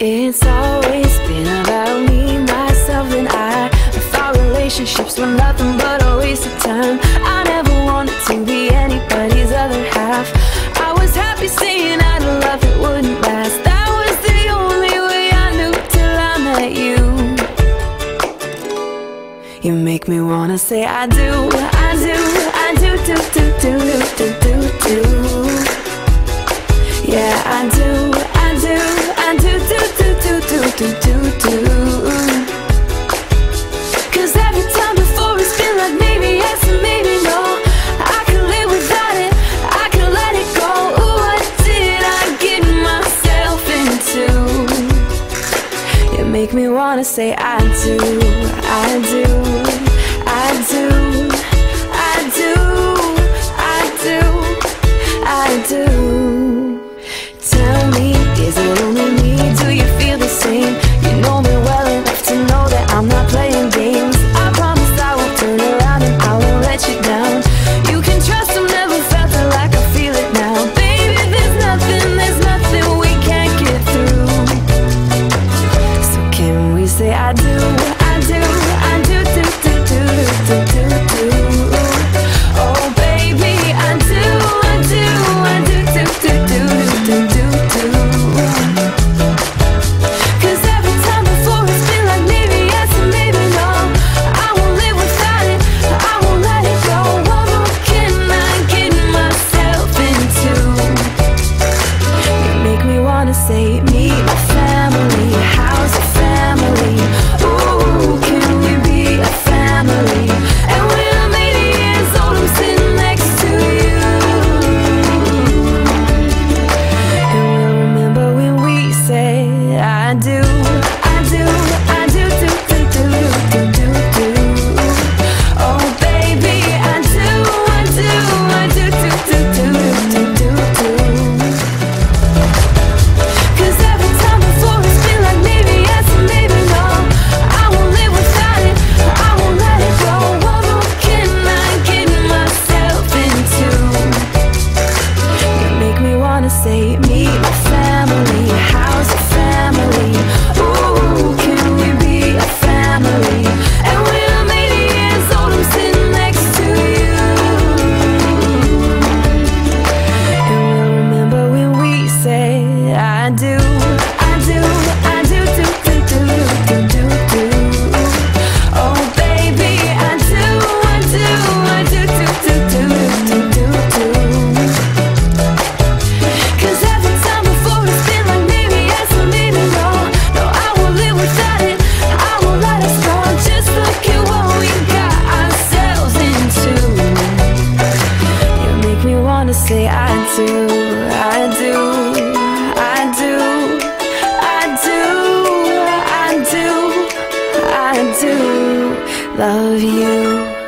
It's always been about me, myself, and I thought relationships were nothing but a waste of time. I never wanted to be anybody's other half. I was happy saying I'd love it wouldn't last. That was the only way I knew till I met you. You make me wanna say I do, I do, I do, do, do, do, do, do, do, do. Yeah, I do, I do, I do, do, do, do, do, do, do, do. Cause every time before it's been like maybe yes and maybe no. I could live without it, I could let it go. Ooh, what did I get myself into? You make me wanna say I do, I do, I do, I do, I do, I do. Tell me, is it only me? Do you feel the same? You know me well enough to know that I'm not playing games. I promise I won't turn around and I won't let you down. You can trust I've never felt it like I feel it now. Baby, there's nothing we can't get through. So can we say I do, I do, I do, do, do, do, do, do, do. Oh baby, I do, I do, I do, do, do, do, do, do, do. Cause every time before it's been like maybe yes and maybe no. I won't live without it, I won't let it go. What more can I get myself into? You make me wanna say meet my family, how's your family? Ooh, can we be a family? And when I'm 80 years old, I'm sitting next to you. And we'll remember when we say I do, I do, I do, do, do, do, do, do, do. Oh baby, I do, I do, I do, do, do, do, do, do, do. Cause every time before it's been like maybe yes and maybe no. I won't live without it, I won't let it go. What more can I get myself into? You make me wanna say meet my family, how's your family? Ooh, can we be a family? And when I'm 80 years old, I'm sitting next to you. And we'll remember when we say I do, I do, I do, do, do, do, do, do, do. Oh baby, I do, I do, I do, do, do, do, do, do, do. Cause every time before it's been like maybe yes or maybe no. No, I won't live without it, I won't let us go. Just look at what we got ourselves into. You make me wanna say I do, I do, I do, I do, I do, I do love you.